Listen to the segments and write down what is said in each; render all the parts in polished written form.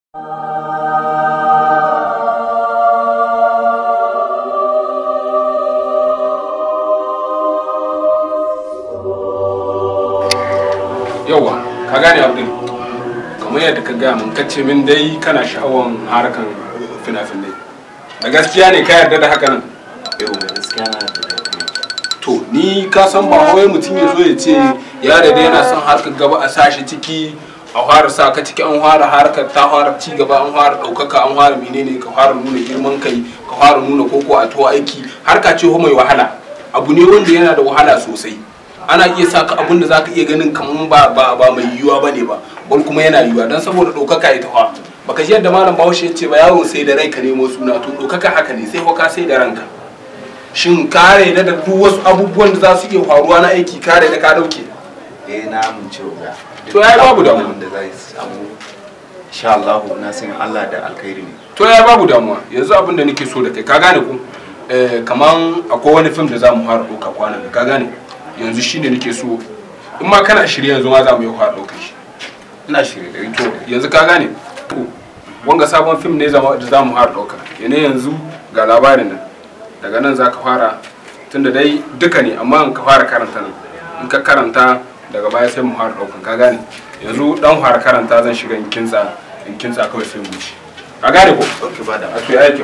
Yawa, ka gane Abdul, kamar yadda ka gaya mun kace min dai kana sha'awan harkan fina-finai. Da gaskiya ne ka yarda da haka nan? Yau da gaskiya na yarda. To ni ka san ba wai mutum ya zo ya ce ya da yana son harkar gaba a sashi ciki a fara sa ka ciki an fara harkar ta fara ci gaba an fara ɗaukaka an fara menene ka fara nuna girman kai ka fara nuna koko a to aiki harka ce mai wahala abu ne wanda yana da wahala sosai. Ana iya saka abin da zaka iya ganin kaman ba mai yiwuwa bane ba bal kuma yana yiwuwa dan saboda ɗaukaka ita fa baka ji yadda malam Bahaushe ya ce ba yawo sai da rai ka nemo suna to ɗaukaka haka ne sai ka sai da ranka. Shin kare da duk wasu abubuwan da za su iya faruwa na aiki kare da ka dauke? Na amince ga. To yayi babu damuwa da zai samu insha Allah na san Allah da alkhairi ne. To yayi babu damuwa yanzu abin da nake so da kai ka gane ku kaman akwai wani film da za mu fara ɗauka kwanan da ka gane yanzu shine nake so in ma kana shirye yanzu ma za mu yi fara ɗaukar shi. Ina shirye da to yanzu ka gane wanga sabon film ne da za mu fara ɗauka yanzu ga labarin nan daga nan za ka fara tunda dai duka ne amma in ka fara karanta nan in ka karanta daga baya sai mu fara daukan ka gane yanzu dan fara karanta zan shiga in kintsa kawai sai mu ci ka gane ko okay ba da a to yayi kyau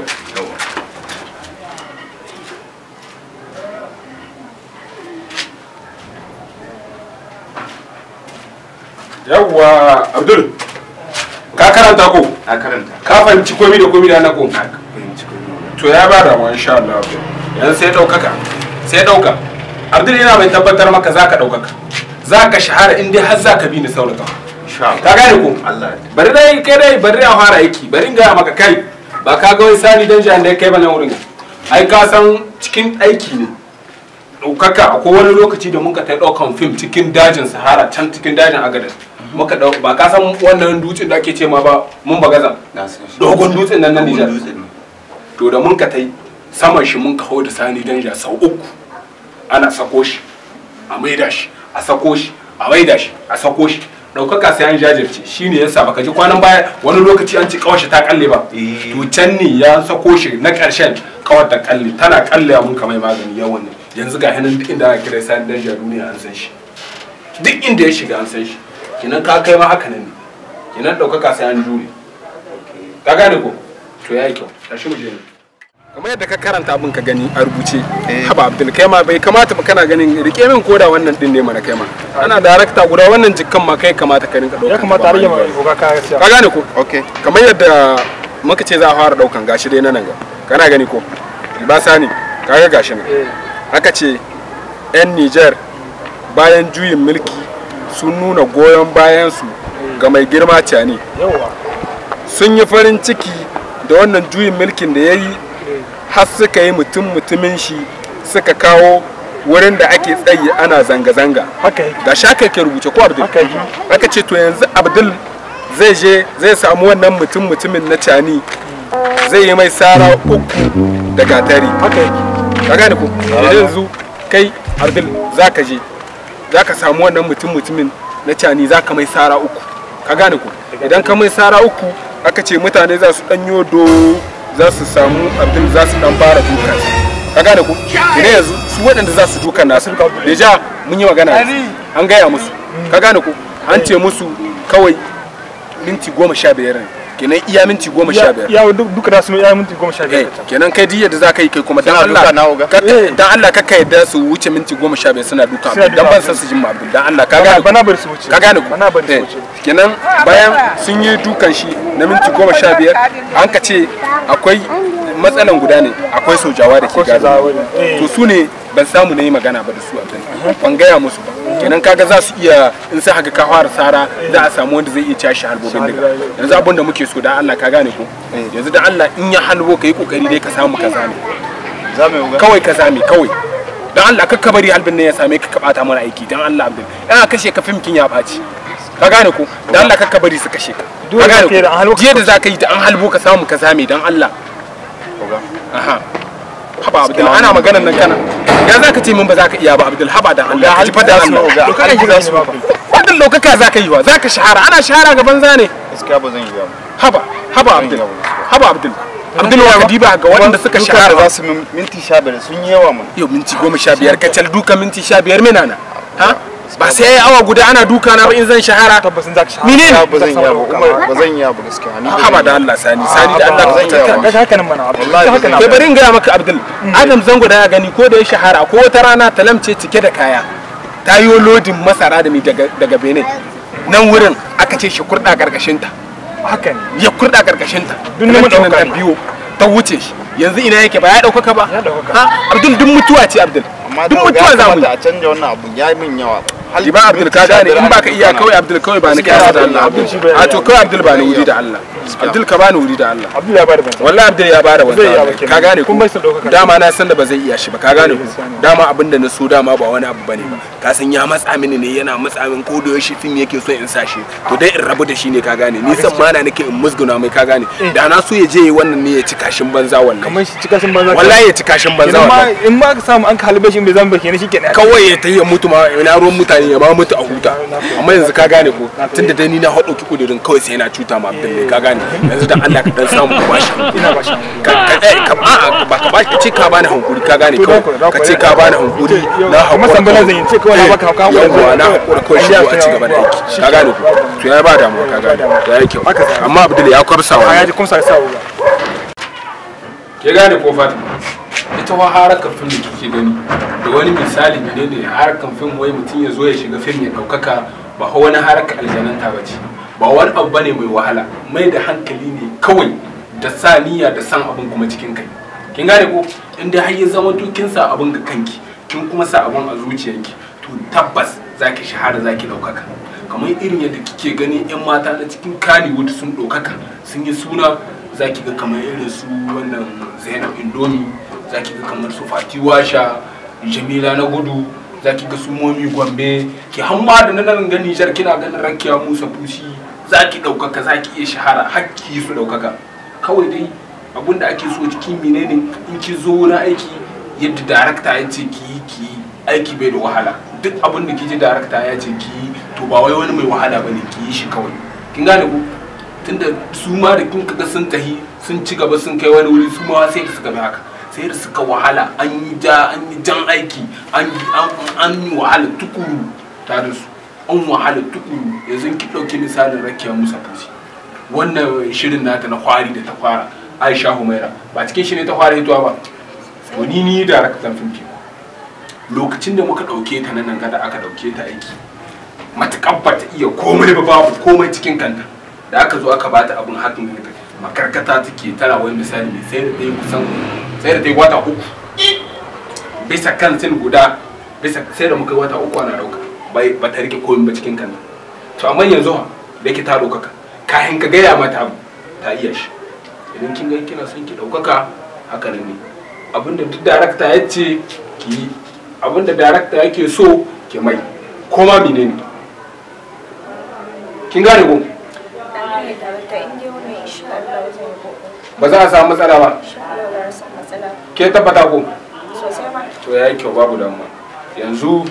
yawwa Abdul ka karanta ko a karanta ka fahimci komai da komai da na ko fahimci komai to ya ba da mu insha Allah yanzu sai dauka Abdul yana mai tabbatar maka zaka daukaka zaka shahara in dai har zaka bi ni sauraka insha Allah ka gane ko Allah bari dai kai dai bari a fara aiki bari in ga maka kai ba ka ga wani sani dan jan da kai ba nan wurin ai ka san cikin aiki ne daukaka akwai wani lokaci da muka ta daukan film cikin dajin Sahara can cikin dajin Agadez muka ba ka san wannan dutsen da ake ce ma ba mun bagaza dogon dutsen nan na Nijar to da mun ka tai saman shi mun kawo da sani danja sau 3 ana sako shi a maida shi a sako shi a maida shi a sako shi daukaka sai an jajirce shine yasa baka ji kwanan baya wani lokaci an ci kawashi ta kalle ba to can ne ya sako shi na karshen kawar ta kalle tana kalle mun kamar magani yawan ne yanzu ga hanan duk inda aka kira sani danja duniya an san shi duk inda ya shiga an san shi kinan ka kai ma haka nan ne kinan daukaka sai an jure ka gane ko to yayi kyau tashi mu je ne kamar yadda ka karanta abin ka gani a rubuce haba Abdul kai ma bai kamata ba kana ganin rike min koda wannan din ne mana kai ma ana darakta guda wannan jikkan ma kai kamata ka rinka dauka ya kamata a rage mai goga ka gane ko okay kamar yadda muka ce za a fara daukan gashi dai nan ga kana gani ko libasa ne kaga gashi nan aka ce yan Niger bayan juyin mulki sun nuna goyon bayan su ga mai girma Tani sun yi farin ciki da wannan juyin mulkin da yayi har suka yi mutumin shi suka kawo wurin da ake tsayi ana zanga-zanga da shaka ke rubuce ko Abdul aka ce to yanzu Abdul zai samu wannan mutumin na Tani zai yi mai sara 3 da gatari ka gane ko yanzu kai Abdul zaka samu wannan mutumin na Tani zaka mai sara 3 ka gane ko idan ka mai sara 3 aka ce mutane za su danyo za su samu Abdul za su dan fara dukan ka gane ku ne yanzu su waɗanda za su dukan nasu deja mun yi magana an gaya musu ka gane ku an ce musu kawai minti 15 ne kenan iya minti 15 ya duka da su iya minti 15 kenan kai diyar da za ka yi kai kuma dan Allah kakka yadda su wuce minti 15 suna duka dan ban san su jin Abdul dan Allah ka gane bana bar su wuce ka gane ku bana bar su wuce kenan bayan sun yi dukan shi na minti 15 an ka ce akwai matsalan guda ne akwai sojawa da ke gado to su ne ban samu na yi magana ba da su Abdul ban gaya musu ba kenan kaga za su iya in sai haka ka fara sara za a samu wanda zai iya tashi halbobin daga yanzu abin da muke so da Allah ka gane ko yanzu da Allah in ya halbo ka yi kokari dai ka samu ka zame kawai ka zame kawai dan Allah kakka bari halbin nan ya same ka bata mana aiki dan Allah Abdul ina kashe ka fimkin ya baci ka gane ko dan Allah kakka bari su kashe ka ka gane ko jiya da zaka yi da an halbo ka samu ka zame dan Allah aha haba Abdul ana maganar nan kana ya zaka ce min ba zaka iya ba Abdul haba dan Allah ka ji fada Allah lokaka ji za su wannan lokaka zaka yi wa zaka shahara ana shahara gaban zane gaskiya ba zan yi ba haba abdul wa kadiba ga waɗanda suka shahara za su minti 15 sun yi yawa mun yau minti 15 kacal duka minti 15 menana ha ba sai yayi awa guda ana duka na ba in zan shahara tabbasin zaka shahara menene ba zan iya ba ba zan iya ba gaskiya ni haba da Allah sani da Allah zan iya kaga haka nan mana wallahi haka nan kai bari in ga maka abdul adam zango da ya gani ko da ya shahara ko wata rana talamce cike da kaya ta yi lodin masara da mi daga Benin nan wurin aka ce shi kurda karkashin ta haka ne ya kurda karkashin ta dun ne mu dauka biyo ta wuce shi yanzu ina yake ba ya dauka ba ya dauka ha abdul duk mutuwa ce abdul duk mutuwa za mu a canja wannan abu ya min yawa ba abdul ka gane in baka iya kawai abdul kawai ba ni kaya da Allah a to kawai abdul ba ni wuri da Allah abdul ka bani wuri da Allah abdul ya bada ban wallahi abdul ya bada wannan ka gane kun bai sun dauka dama na san da ba zai iya shi ba ka gane dama abinda na so dama ba wani abu bane ba ka san ya matsa mini ne yana matsa min ko da yaushe film yake so in sa shi to dai in rabu da shi ne ka gane ni san mana nake in musguna mai ka gane da na so ya je wannan ne ya ci kashin banza wallahi kamar shi ci kashin banza wallahi ya ci kashin banza wallahi in ma ka samu an ka halbe shi bai zan ba kenan shikenan kawai ya tayi mutu ma ina ruwan mutane ya ma mutu a huta amma yanzu ka gane ko tunda dai ni na hado ki kudirin kawai sai na cuta ma Abdul ne ka gane yanzu dan Allah ka dan samu ka bashi ina bashi ka ba ka bashi ce ka bani hankuri ka gane ka ce ka bani hankuri na kuma san bana zan ce kawai na baka haka yawa na hakuri kawai shi a ci gaba da aiki ka gane ko to ya ba damuwa ka gane ya yi kyau amma Abdul ya kwabsa wa ya ji kuma sai sawo ke gane ko Fatima ita wa harakar fim da kike gani da wani misali ne harakar fim wai mutum ya zo ya shiga fim ya daukaka ba wani harakar aljananta ba ce ba wani abu bane mai wahala mai da hankali ne kawai da sa niyya da san abin kuma cikin kai kin gane ko inda har ya zama to kin sa abin ga kanki kin kuma sa abin a zuciyarki to tabbas zaki shahara zaki daukaka kamar irin yadda kike gani yan mata na cikin Kannywood sun daukaka sun yi suna zaki ga kamar irin su wannan Zainab Indomi zaki ga kamar su Fati Washa Jamila na gudu zaki ga su Momi Gombe ki hamma da nan ga Niger kina ganin Rakiya Musa Fushi zaki daukaka zaki iya shahara hakki su daukaka kawai dai abinda ake so cikin menene in ki zo na aiki yadda director ya ce ki aiki bai da wahala duk abinda kiji director ya ce ki to ba wai wani mai wahala bane ki yi shi kawai kin gane ku tunda su ma da kin kaga sun tahi sun ci gaba sun kai wani wuri su ma sai da suka bi haka sai da suka wahala an yi jan aiki an yi wahala tukuru tare su an wahala tukuru yanzu ki dauki misalin Rakiya Musa Fushi wannan shirin nata na kwari da ta fara Aisha Humaira ba cikin shi ne ta fara hitowa ba to ni daraktan fim ke lokacin da muka dauke ta nan ga da aka dauke ta aiki matakar ba ta iya komai ba babu komai cikin kanta da aka zo aka bata abin hakan makarkata take tana wani misali ne sai da ta yi wata uku bisa kan sin guda sai da muka yi wata uku ana dauka ba ta rike komai ba cikin kanta to amma yanzu da yake ta daukaka kayan ka gaya mata abu ta iya shi idan kin ga kina son ki daukaka haka ne abinda duk darakta ya ce ki yi abinda darakta yake so ki mai koma menene kin gane ko ba za a samu matsala ba ke tabbata ko to ya yi kyau babu damuwa yanzu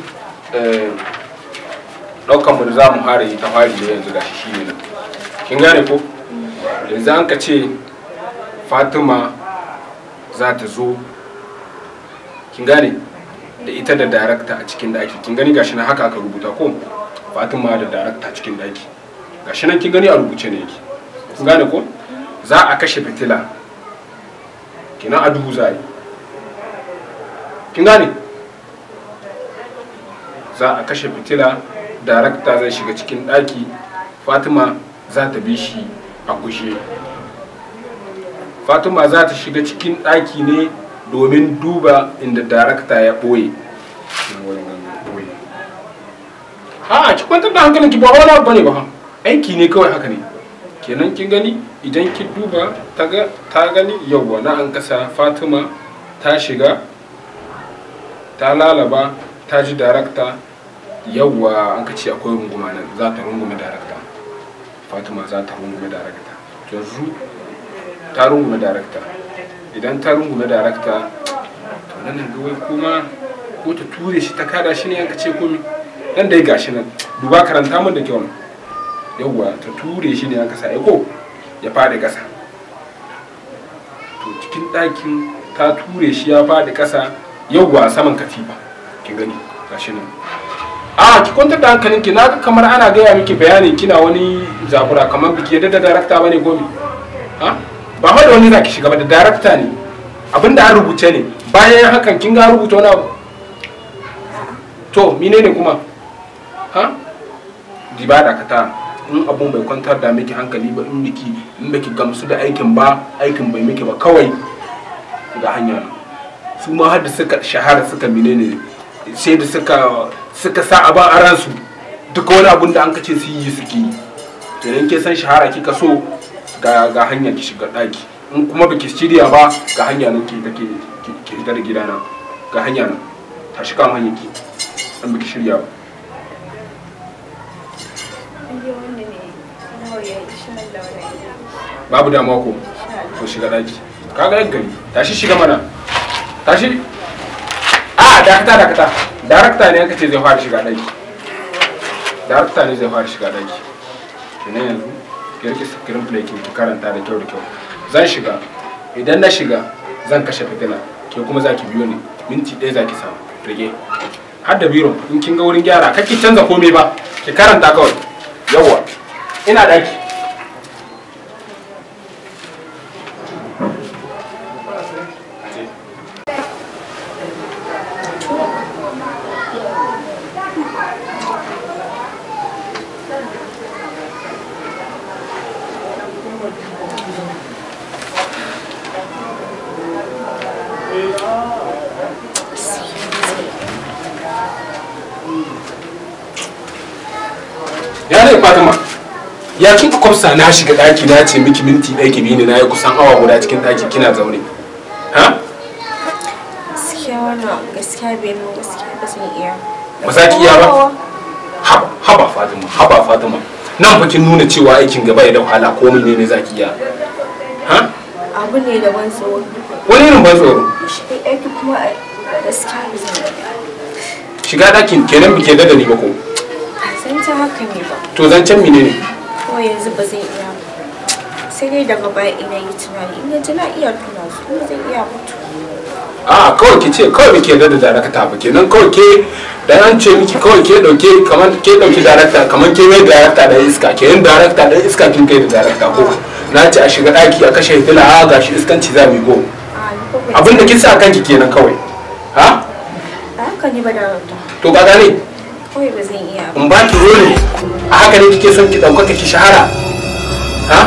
daukan mu da za mu fara yi ta fari da yanzu gashi shi ne nan kin gane ko yanzu an ka ce Fatima za ta zo kin gane da ita da darakta a cikin daki kin gani gashi nan haka aka rubuta ko Fatima da darakta a cikin daki gashi nan kin gani a rubuce ne yake kin gane ko za a kashe fitila kina a duhu za a yi kin gane za a kashe fitila darakta zai shiga cikin daki Fatima za ta bi shi a gushe Fatima za ta shiga cikin daki ne domin duba inda darakta ya ɓoye a ki kwantar da hankalinki ba wani abu bane ba aiki ne kawai haka ne kenan kin gani idan ki duba ta gani yawwa na an kasa Fatima ta shiga ta lalaba ta ji darakta yawwa an ka ce akwai runguma nan za ta rungume darakta Fatima za ta rungume darakta yanzu ta rungume darakta idan ta rungume darakta to nan ga wai kuma ko ta ture shi ta kada shi ne an ka ce komi dan dai gashi nan duba karanta mun da kyau yawwa ta ture shi ne aka sa ko ya faɗi ƙasa. To cikin ɗakin ta ture shi ya faɗi ƙasa yauwa saman katifa ki gani gashi nan. A ki kwantar da hankalinki, na ga kamar ana gaya miki bayanin kina wani zabura kamar biki yadda da darakta bane gobe. Ha? Ba ma da wani zaki shiga ba, da darakta ne. Abinda an rubuce ne. Bayan hakan kin ga rubuta wani abu. To menene kuma? Ha? Diba da kata in abun bai kwantar da miki hankali ba, in biki gamsu da aikin ba, aikin bai miki ba, kawai ga hanya. Su ma har da suka shahara suka menene sai da suka sa abin a ransu duka wani abun da an kace su yi suke yi. Idan ke san shahara kika so ga hanya ki shiga daki, in kuma baki shirya ba ga hanya nan ki take ki fita da gidana, ga hanya nan tashi kan hanya ki an baki shirya ba. Babu damuwa ko ko shiga daki kaga yan gari, tashi shiga mana, tashi. A dakata darakta ne yanka ce zai fara shiga daki, darakta ne zai fara shiga daki. Kenan yanzu ki rike screen play ki karanta da kyau da kyau. Zan shiga, idan na shiga zan kashe fitila, ke kuma zaki biyo ni, minti 1 zaki samu rige. Har da biro in kin ga wurin gyara kake canza komai ba, ki karanta kawai. Yawwa ina daki. Ya ne Fatima, ya kin kwamsa na shiga daki na ce miki minti 1 ki bi ni, na yi kusan awa guda cikin daki kina zaune. Ha? Gaskiya wannan gaskiya bai mu gaskiya ba zan iya. Ba za ki iya ba? Haba Fatima. Nan fa kin nuna cewa aikin gaba ya da wahala ko menene ne zaki iya. Ha? Abu ne da ban tsoro. Wani irin ban tsoro? Shi aiki kuma gaskiya ba zan iya. Shiga dakin kenan bike da ni ba ko? Zancen haka ne ba. To zancen menene? Ko yanzu ba zan iya ba. Sai dai daga baya ina yi tunani, ina ji na iya tuna su, ina zan iya mutu. A kawai ki ce kawai bike da darakta ba kenan, kawai ke dan an ce miki kawai ke dauke kamar ke dauki darakta kamar ke mai darakta da iska, kenan darakta da iska kin kai da darakta ko na ce a shiga daki a kashe fitila, a gashi iskanci za mu yi go. Abin da kin sa kanki kenan kawai. Ha? Haka ne ba darakta. To ka gane? Kawai ba zan iya ba. In ba ki role a haka ne kike son ki ɗaukaka ki shahara. Ha?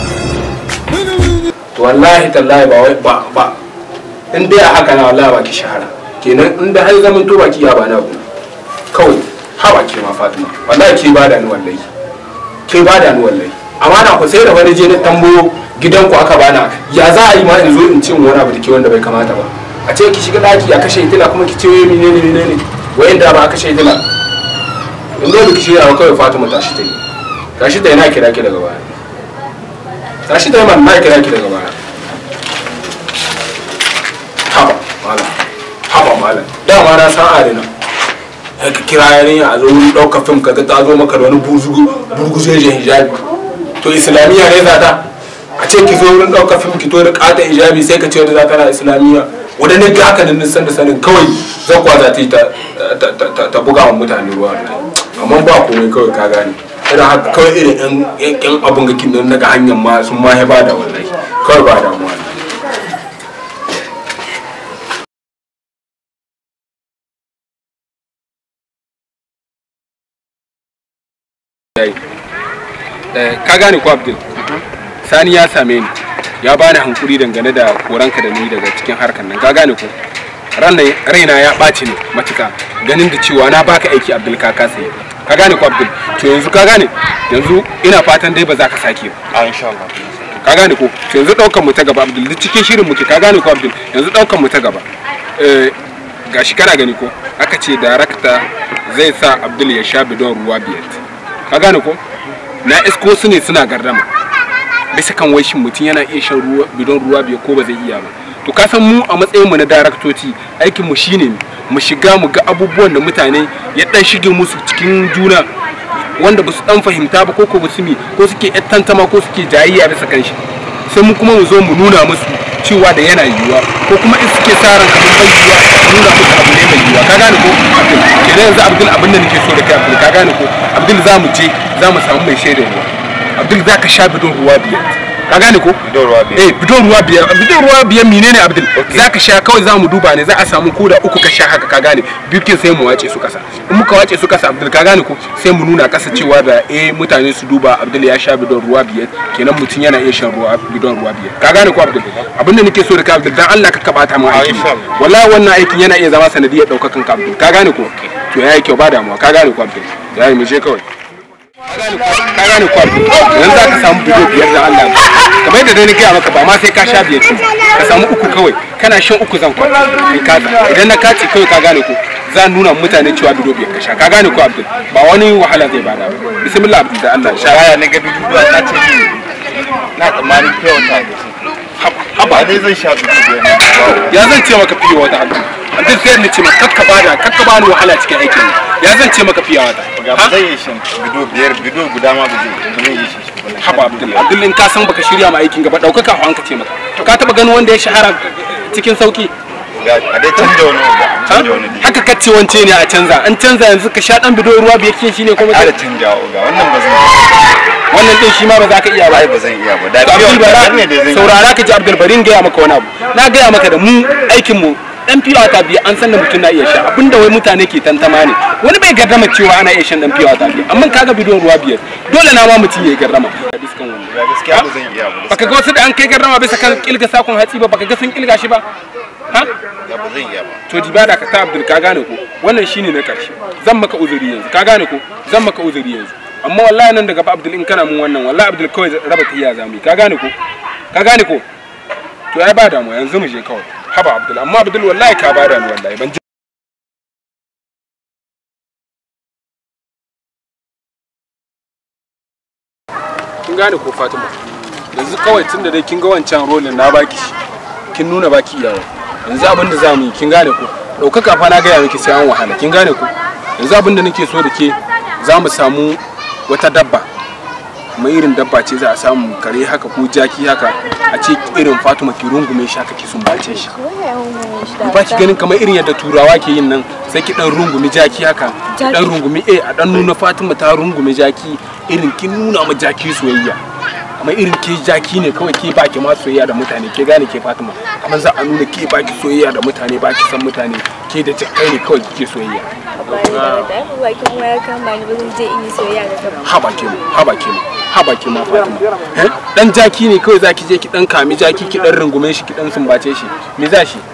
To wallahi tallahi ba in dai a haka na wallahi ba ki shahara. Kenan in da har zaman to baki ya ba na ku. Kawai hawa ke ma Fatima. Wallahi ke bada ni wallahi. Ke bada ni wallahi. Amma na ku sai da wani je na tambayo gidanku aka bana. Ya za a yi ma in zo in ce wani abu da ke wanda bai kamata ba. A ce ki shiga daki a kashe hitila kuma ki ce menene wayanda ba a kashe hitila. In dai biki shirya kawai Fatima tashi ta yi. Tashi ta yi na kira ki daga baya. Tashi ta yi man na kira ki daga baya. Haba malam. Dama na san arina. Ka kira yarinya a zo wurin ɗaukar fim ka ta zo maka da wani burgujejen hijabi. To islamiyya ne za ta? A ce ki zo wurin ɗaukar fim ki to da ƙata hijabi sai ka ce wani za ta na islamiyya. Wadda ne ga haka nan nisan da sanin kawai zakwa za ta yi ta buga wa mutane ruwa. Amma ba komai kawai ka gane. Irin haka kawai irin yan abun ga kin nan daga hanyar ma sun ma ba da wallahi. Kawai ba damuwa. Ka gane ko Abdul? Sani ya same ni, ya bani hankuri dangane da koranka da ni daga cikin harkar nan. Ka gane ko? Raina ya ɓaci ne matuka ganin da cewa na baka aiki Abdul ka kasa yi. Ka gane ko Abdul? To yanzu ka gane? Yanzu ina fatan dai ba za ka sake ba. Insha Allah. Ka gane ko? To yanzu daukan mu ta gaba Abdul, duk cikin shirin muke. Ka gane ko Abdul? Yanzu daukan mu ta gaba. Gashi kana gani ko? Aka ce darakta zai sa Abdul ya sha bidon ruwa biyar. Ka gane ko? Na isko su ne suna gardama bisa kan wai shin mutum yana iya shan ruwa bidon ruwa biyar ko ba zai iya ba. To ka san mu a matsayin mu na daraktoci aikin mu shine mu shiga mu ga abubuwan da mutane ya dan shige musu cikin juna wanda ba su dan fahimta ba ko ba su mi ko suke tantama ko suke jayayya bisa kan shi sai mu kuma mu zo mu nuna musu cewa da yana yiwuwa ko kuma in suke sa ran kamar bai yiwuwa nuna musu abu ne mai yiwuwa ka gane ko Abdul kenan yanzu Abdul abin da nake so da kai Abdul ka gane ko Abdul za mu je za mu samu mai shaidar ruwa Abdul za ka sha bidon ruwa biyar ka gane ko bidon ruwa biyar menene Abdul za ka sha kawai za mu duba ne za a samu koda uku ka sha haka ka gane bikin sai mu wace su kasa in muka wace su kasa Abdul ka gane ko sai mu nuna kasa cewa da mutane su duba Abdul ya sha bidon ruwa biyar kenan mutum yana iya shan bidon ruwa biyar ka gane ko Abdul abinda nake so da ka Abdul dan Allah ka kabata mu aiki wallahi wannan aikin yana iya zama sanadiyar daukakan ka Abdul ka gane ko to yayi kyau ba damuwa ka gane ko Abdul yayi mu je kawai ka gane ko yanzu za ka samu bidiyo biyar da Allah kamar yadda dai na gaya maka ba ma sai ka sha biyar ka samu uku kawai kana shan uku zan kwata in kaza idan na kace kawai ka gane ko za nuna mutane cewa bidiyo biyar ka sha ka gane ko Abdul ba wani wahala zai bada ba bismillah Abdul da Allah sha ya na ga bidiyo ta ce na tsammanin kyauta haba dai zan sha bidiyo ya zan ce maka fiye wata Abdul sai ni ce maka kakka bani wahala cikin aikin ya zan ce maka fiye wata ba zai yi shan bidiyo guda ma ba zai yi shi haba Abdul in ka san baka shirya ma aikin gaba daukaka an ka ce maka ka taba ganin wanda ya shahara cikin sauki a dai canja wani haka kace wance ne a canza an canza yanzu ka sha dan bidiyo ruwa biyar kin shine kuma da canja ga wannan ba zan wannan din shi ma ba za ka iya ba ba zan iya ba da bidiyo ne da zan saurara ka ji Abdul Barin ga ya maka wani abu na ga ya maka da mu aikin mu dan fiwa ta biya an san da mutum na iya sha abinda wai mutane ke tantama ne wani bai garrama cewa ana iya shan dan fiwa ta biya amma kaga bidiyon ruwa biyar dole na ma mutum ya garrama diskan wannan gaskiya ba zan iya ba baka ga wasu da an kai garrama bisa kan kilga sakon hatsi ba baka ga sun kilga shi ba ha ba zan iya ba to dibada ka ta Abdul ka gane ko wannan shine na karshe zan maka uzuri yanzu ka gane ko zan maka uzuri yanzu amma wallahi nan daga Abdul in kana mun wannan wallahi Abdul kawai raba tiya zamu ka gane ko to ai ba damu yanzu mu je kawai haba Abdul amma Abdul wallahi ka bada ni wallahi ban kin gane ko Fatima yanzu kawai tunda dai kin ga wancan rolin na baki kin nuna baki iyawa yanzu abin da zamu yi kin gane ko daukaka fa na ga ya miki sai an wahala kin gane ko yanzu abin da nake so da ke zamu samu wata dabba mai irin dabba ce za a samu kare haka ko jaki haka a ce irin Fatima ki rungume shi haka ki sumbace shi ba ki ganin kamar irin yadda turawa ke yin nan sai ki dan rungumi jaki haka dan rungumi a dan nuna Fatima ta rungume jaki irin kin nuna ma jaki soyayya amma irin ke jaki ne kawai ke baki ma soyayya da mutane ke gane ke Fatima kamar za a nuna ke baki soyayya da mutane baki san mutane ke da jakai ne kawai kike soyayya haba ke ma Fatima dan jaki ne kawai zaki je ki dan kami jaki ki dan rungume shi ki dan sumbace shi me za shi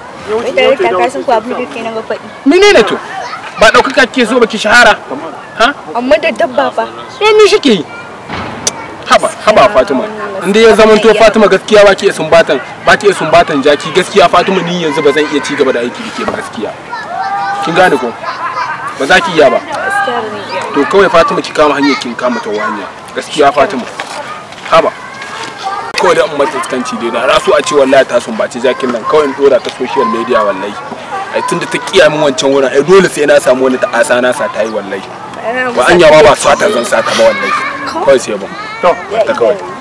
menene to ba daukaka kike so ba ki shahara ha amma da dabba fa me shi ke yi haba Fatima inda ya zaman to Fatima gaskiya ba ki iya sumbatan jaki gaskiya Fatima ni yanzu ba zan iya ci gaba da aiki dake ba gaskiya kin gane ko ba za ki iya ba to kawai Fatima ki kama hanyar kin kama ta wanya gaskiya Fatima haba kawai da umma taskanci dai na rasu a ce wallahi ta sumbace jakin nan kawai in dora ta social media wallahi ai tunda ta kiya min wancan wurin ai dole sai na samu wani ta'asa na sa tayi wallahi ba anya ba sata zan sata ba wallahi kawai sai ba to ta kawai